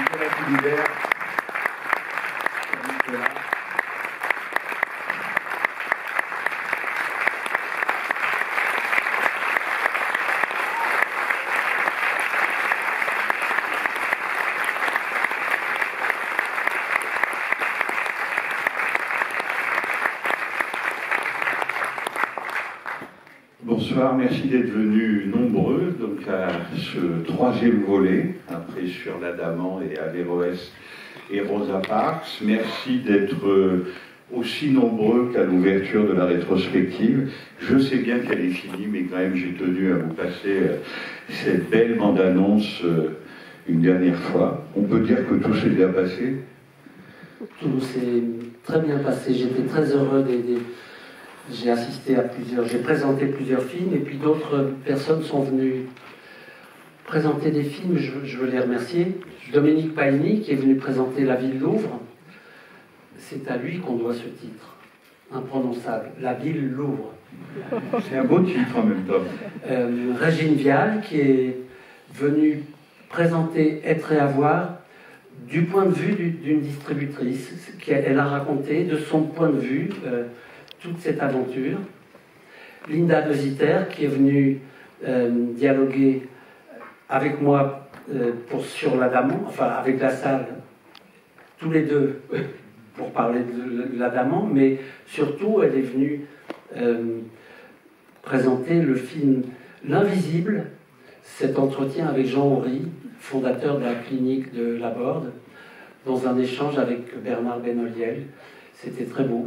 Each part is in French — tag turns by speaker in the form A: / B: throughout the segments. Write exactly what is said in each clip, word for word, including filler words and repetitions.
A: Nicolas Philibert. Nicolas. Bonsoir, merci d'être venus nombreux donc à ce troisième volet, après sur l'Adamant et Averroès et Rosa Parks. Merci d'être aussi nombreux qu'à l'ouverture de la rétrospective. Je sais bien qu'elle est finie, mais quand même j'ai tenu à vous passer cette belle bande-annonce une dernière fois. On peut dire que tout s'est bien passé?
B: Tout s'est très bien passé. J'étais très heureux d'aider. J'ai assisté à plusieurs, j'ai présenté plusieurs films, et puis d'autres personnes sont venues présenter des films, je, je veux les remercier. Dominique Paini, qui est venu présenter La Ville Louvre, c'est à lui qu'on doit ce titre, imprononçable, La Ville Louvre.
A: C'est un beau titre en même temps.
B: Euh, Régine Vial, qui est venue présenter Être et Avoir du point de vue d'une distributrice, qu'elle a raconté de son point de vue euh, toute cette aventure. Linda De Zitter, qui est venue euh, dialoguer avec moi euh, pour, sur l'Adamant, enfin avec la salle, tous les deux, pour parler de l'Adamant, mais surtout elle est venue euh, présenter le film L'Invisible, cet entretien avec Jean Houry, fondateur de la clinique de Laborde, dans un échange avec Bernard Benoliel. C'était très beau.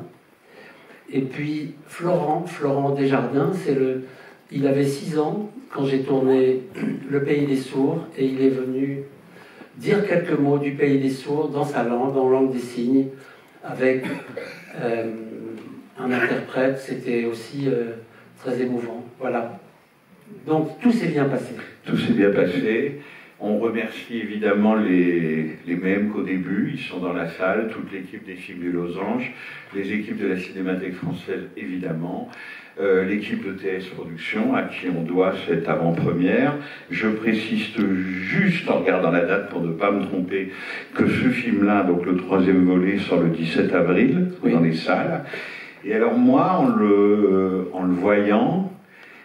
B: Et puis Florent, Florent Desjardins, c'est le, il avait six ans quand j'ai tourné Le Pays des Sourds, et il est venu dire quelques mots du Pays des Sourds dans sa langue, en langue des signes, avec euh, un interprète. C'était aussi euh, très émouvant. Voilà. Donc tout s'est bien passé.
A: Tout s'est bien passé. On remercie évidemment les, les mêmes qu'au début, ils sont dans la salle, toute l'équipe des films du Losange, les équipes de la Cinémathèque française évidemment, euh, l'équipe de T S Productions à qui on doit cette avant-première. Je précise juste en regardant la date pour ne pas me tromper que ce film-là, donc le troisième volet, sort le dix-sept avril oui. dans les salles. Et alors moi, en le, en le voyant,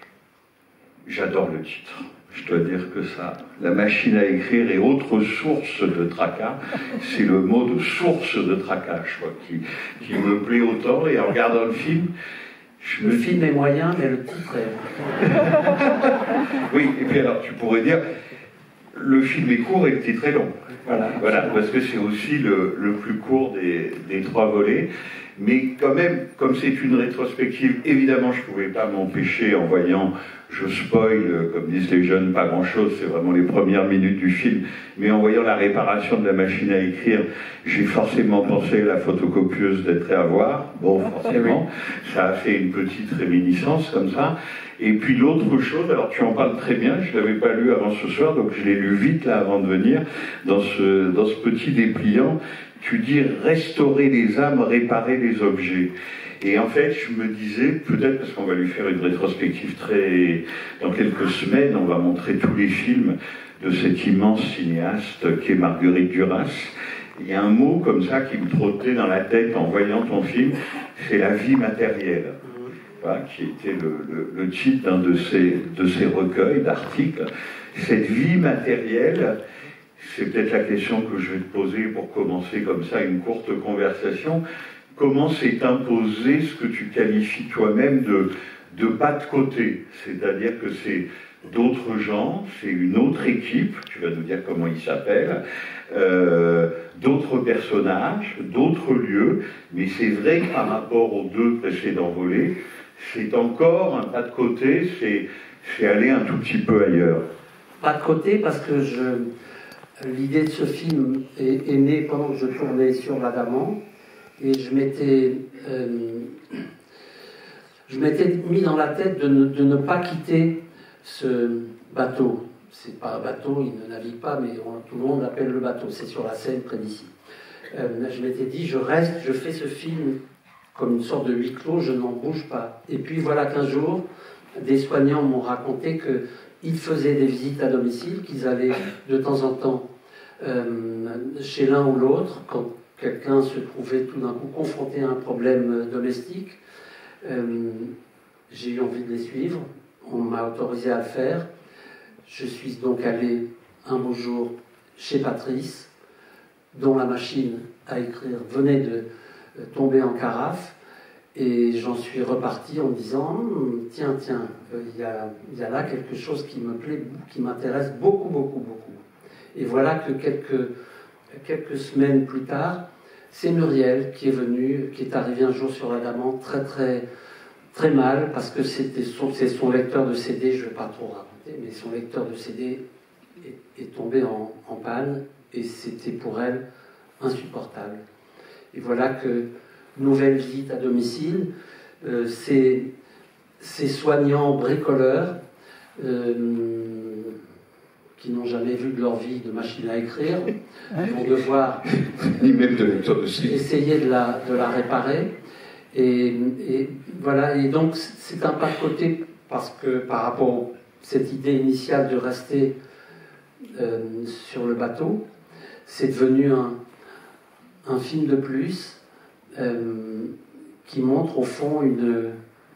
A: j'adore le titre. Je dois dire que ça, la machine à écrire et autres sources de tracas, c'est le mot de source de tracas, je crois, qui, qui me plaît autant. Et en regardant le film, je
B: le
A: me...
B: film est moyen, mais le titre est...
A: Oui, et puis alors tu pourrais dire, le film est court et le titre est long.
B: Voilà,
A: voilà parce que c'est aussi le, le plus court des, des trois volets. Mais quand même, comme c'est une rétrospective, évidemment, je ne pouvais pas m'empêcher, en voyant, je spoil, comme disent les jeunes, pas grand-chose, c'est vraiment les premières minutes du film, mais en voyant la réparation de la machine à écrire, j'ai forcément pensé à la photocopieuse d'Être et Avoir. Bon, forcément, ça a fait une petite réminiscence comme ça. Et puis l'autre chose, alors tu en parles très bien, je ne l'avais pas lu avant ce soir, donc je l'ai lu vite là avant de venir, dans ce, dans ce petit dépliant. Tu dis restaurer les âmes, réparer les objets. Et en fait, je me disais, peut-être parce qu'on va lui faire une rétrospective très... Dans quelques semaines, on va montrer tous les films de cet immense cinéaste qui est Marguerite Duras. Il y a un mot comme ça qui me trottait dans la tête en voyant ton film, c'est la vie matérielle. Voilà, qui était le, le, le titre d'un de ces, de ces recueils d'articles. Cette vie matérielle... C'est peut-être la question que je vais te poser pour commencer comme ça une courte conversation. Comment s'est imposé ce que tu qualifies toi-même de, de pas de côté? C'est-à-dire que c'est d'autres gens, c'est une autre équipe, tu vas nous dire comment ils s'appellent, euh, d'autres personnages, d'autres lieux, mais c'est vrai que par rapport aux deux précédents volets, c'est encore un pas de côté, c'est, c'est aller un tout petit peu ailleurs.
B: Pas de côté parce que je... L'idée de ce film est, est née pendant que je tournais sur l'Adamant, et je m'étais, euh, je m'étais mis dans la tête de ne, de ne pas quitter ce bateau. C'est pas un bateau, il ne navigue pas, mais on, tout le monde l'appelle le bateau. C'est sur la Seine, près d'ici. Euh, je m'étais dit, je reste, je fais ce film comme une sorte de huis clos, je n'en bouge pas. Et puis voilà qu'un jour, des soignants m'ont raconté que ils faisaient des visites à domicile, qu'ils allaient de temps en temps euh, chez l'un ou l'autre, quand quelqu'un se trouvait tout d'un coup confronté à un problème domestique, euh, j'ai eu envie de les suivre, on m'a autorisé à le faire. Je suis donc allé un beau jour chez Patrice, dont la machine à écrire venait de tomber en carafe, et j'en suis reparti en me disant hm, tiens, tiens, il y a, y a là quelque chose qui me plaît, qui m'intéresse beaucoup, beaucoup, beaucoup. Et voilà que quelques, quelques semaines plus tard, c'est Muriel qui est venue, qui est arrivée un jour sur Adamant très, très, très mal, parce que c'était son, c'est son lecteur de C D, je ne vais pas trop raconter, mais son lecteur de C D est, est tombé en, en panne, et c'était pour elle insupportable. Et voilà que nouvelle visite à domicile, euh, ces, ces soignants bricoleurs euh, qui n'ont jamais vu de leur vie de machine à écrire vont devoir
A: ni même de lecteur de C D.
B: Essayer de la, de la réparer. Et, et voilà, et donc c'est un pas de côté parce que par rapport à cette idée initiale de rester euh, sur le bateau, c'est devenu un, un film de plus euh, qui montre au fond une,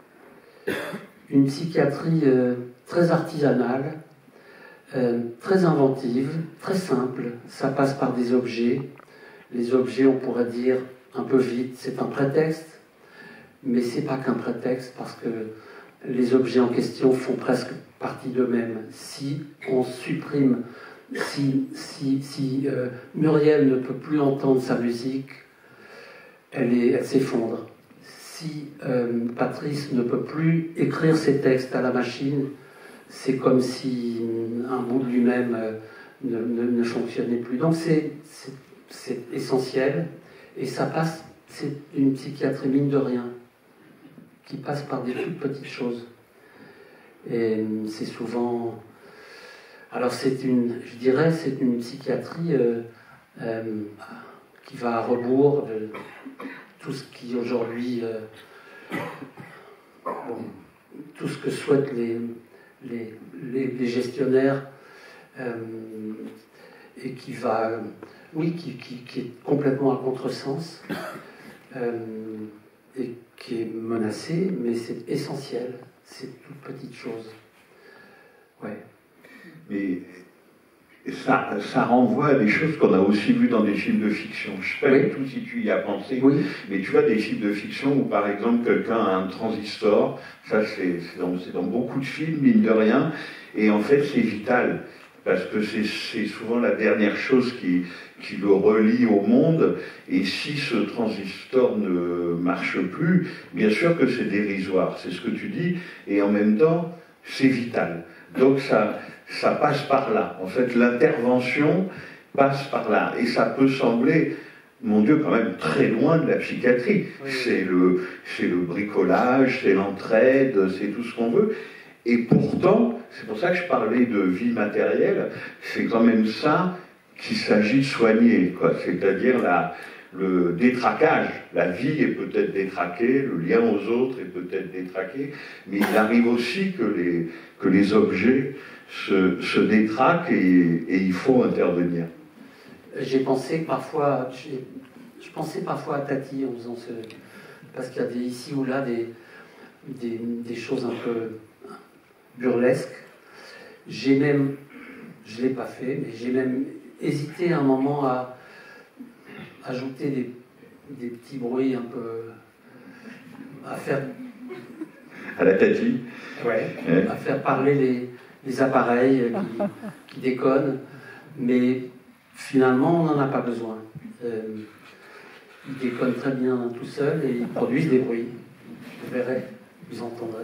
B: une psychiatrie euh, très artisanale, euh, très inventive, très simple. Ça passe par des objets. Les objets, on pourrait dire un peu vite, c'est un prétexte, mais c'est pas qu'un prétexte parce que les objets en question font presque partie d'eux-mêmes. Si on supprime, si, si, si euh, Muriel ne peut plus entendre sa musique, elle, est, elle s'effondre. Si euh, Patrice ne peut plus écrire ses textes à la machine, c'est comme si un bout de lui-même euh, ne, ne, ne fonctionnait plus. Donc c'est, c'est, c'est essentiel, et ça passe, c'est une psychiatrie mine de rien, qui passe par des toutes petites choses. Et c'est souvent... Alors c'est une, je dirais, c'est une psychiatrie euh, euh, qui va à rebours de tout ce qui aujourd'hui... Euh, bon, tout ce que souhaitent les, les, les, les gestionnaires, euh, et qui va... Euh, oui, qui, qui, qui est complètement à contresens, euh, et qui est menacé, mais c'est essentiel. C'est toute petite chose. Ouais.
A: Mais ça, ça renvoie à des choses qu'on a aussi vues dans des films de fiction. Je ne sais pas
B: oui.
A: du tout si tu y as pensé,
B: oui.
A: mais tu vois des films de fiction où par exemple quelqu'un a un transistor, ça c'est, c'est, dans, c'est dans beaucoup de films, mine de rien, et en fait c'est vital. Parce que c'est, c'est souvent la dernière chose qui, qui le relie au monde, et si ce transistor ne marche plus, bien sûr que c'est dérisoire, c'est ce que tu dis, et en même temps, c'est vital. Donc ça, ça passe par là. En fait, l'intervention passe par là, et ça peut sembler, mon Dieu, quand même très loin de la psychiatrie. Oui. C'est le, c'est le bricolage, c'est l'entraide, c'est tout ce qu'on veut. Et pourtant, c'est pour ça que je parlais de vie matérielle, c'est quand même ça qu'il s'agit de soigner, quoi. C'est-à-dire la, le détraquage. La vie est peut-être détraquée, le lien aux autres est peut-être détraqué, mais il arrive aussi que les, que les objets se, se détraquent et, et il faut intervenir.
B: J'ai pensé parfois, j'ai, je pensais parfois à Tati en faisant ce... Parce qu'il y a des, ici ou là des, des, des choses un peu burlesque. J'ai même, je ne l'ai pas fait, mais j'ai même hésité un moment à ajouter des, des petits bruits un peu, à faire...
A: À la Tati.
B: Ouais, ouais. À faire parler les, les appareils qui, qui déconnent, mais finalement on n'en a pas besoin. Euh, ils déconnent très bien tout seuls et ils produisent des bruits. Vous verrez, vous entendrez.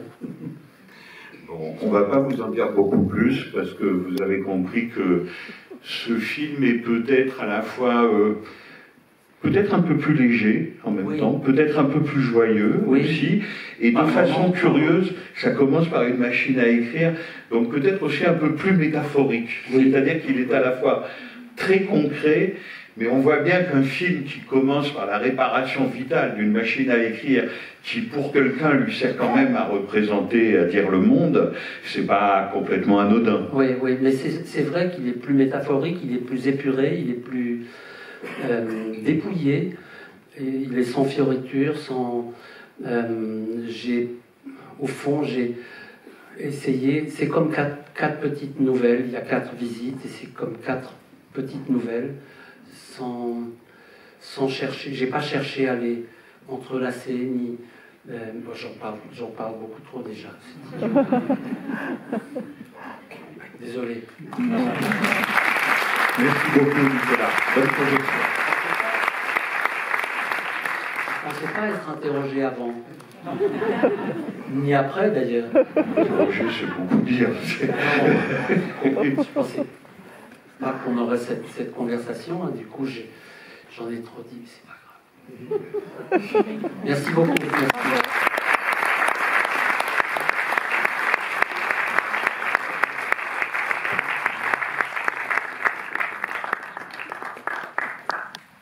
A: Bon, on ne va pas vous en dire beaucoup plus parce que vous avez compris que ce film est peut-être à la fois euh, peut-être un peu plus léger en même oui. temps, peut-être un peu plus joyeux oui. aussi, et de façon curieuse, ça commence par une machine à écrire, donc peut-être aussi un peu plus métaphorique, oui. c'est-à-dire qu'il est à la fois très concret, Mais on voit bien qu'un film qui commence par la réparation vitale d'une machine à écrire, qui pour quelqu'un lui sert quand même à représenter, à dire le monde, c'est pas complètement anodin.
B: Oui, oui, mais c'est vrai qu'il est plus métaphorique, il est plus épuré, il est plus euh, dépouillé, et il est sans fioritures, sans... Euh, j'ai, au fond, j'ai essayé, c'est comme quatre, quatre petites nouvelles, il y a quatre visites, et c'est comme quatre petites nouvelles, sans, sans chercher, j'ai pas cherché à les entrelacer, ni... Euh, bon, j'en parle, j'en parle beaucoup trop déjà. Désolé.
A: Merci beaucoup, Nicolas. Bonne projection.
B: Je ne pensais pas être interrogé avant. Ni après, d'ailleurs.
A: Interrogé, c'est beaucoup dire.
B: Non, je pensais pas qu'on aurait cette, cette conversation. Hein. Du coup, j'en ai trop dit, mais c'est pas grave. Merci beaucoup. Merci.